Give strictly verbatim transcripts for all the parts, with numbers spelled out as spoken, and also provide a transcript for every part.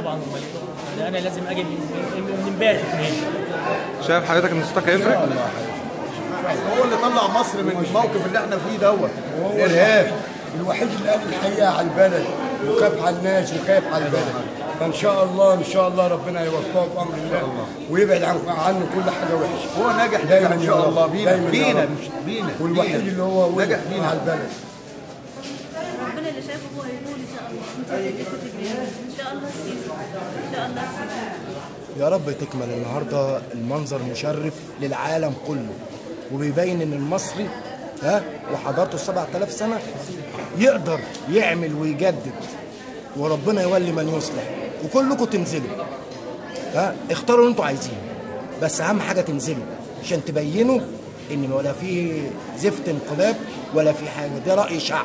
طبعا، امال ايه؟ انا لازم اجي من امبارح هنا. شايف حضرتك ان صوتك هيفرق؟ هو اللي طلع مصر من الموقف اللي احنا فيه دوت الارهاب. الوحيد اللي قال الحقيقه على البلد وخاف على الناس وخاف على البلد. فان شاء الله ان شاء الله ربنا يوفقه بامر الله ويبعد عن عنه كل حاجه وحشه. هو نجح دايما ان شاء الله بينا بينا مش بينا، والوحيد اللي هو نجح بينا على البلد. ربنا اللي شايفه هو هيقول ان شاء الله. ان شاء الله السيسي، ان شاء الله السيسي. يا رب تكمل. النهارده المنظر مشرف للعالم كله وبيبين ان المصري ها وحضارته سبعة آلاف سنه يقدر يعمل ويجدد، وربنا يولي من يصلح. وكلكم تنزلوا ها اختاروا اللي انتوا عايزينه، بس اهم حاجه تنزلوا عشان تبينوا ان ولا في زفت انقلاب ولا في حاجه. ده راي شعب.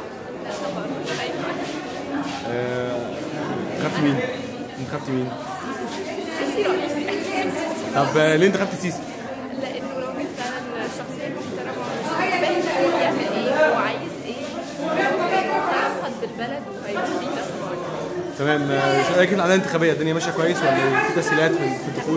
خدت مين؟ انت خدت مين؟ سيسي رئيس. طب ليه انت خدت سيسي؟ لانه راجل فعلا شخصيه محترمه، باين هو بيعمل ايه هو عايز ايه، هينهض بالبلد وهيفيدها. تمام. رايك على الانتخابيه الدنيا ماشيه كويس ولا في تسهيلات في الدخول؟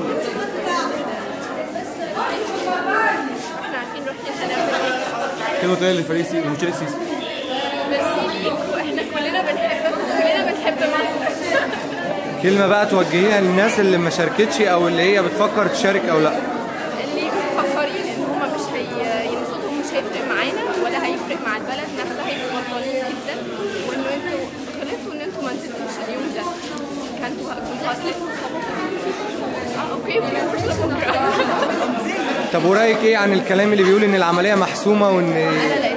احنا عارفين رحنا هنعمل ايه. كلمه طويله للفريق المشير السيسي. بس ليكوا احنا كلنا بنحبك وكلنا بنحب مصر. كلمه بقى توجهيها للناس اللي ما شاركتش او اللي هي بتفكر تشارك او لا. اللي مفكرين ان هم مش هي صوتهم مش هيفرق معانا ولا هيفرق مع البلد نفسها، هيبقوا غلطانين جدا، وانه انتوا غلطتوا ان انتوا ما نزلتوش اليوم ده. كنتوا كنتوا هتلفوا اه اوكي بكره. طب ورايك ايه عن الكلام اللي بيقول ان العمليه محسومه وان انا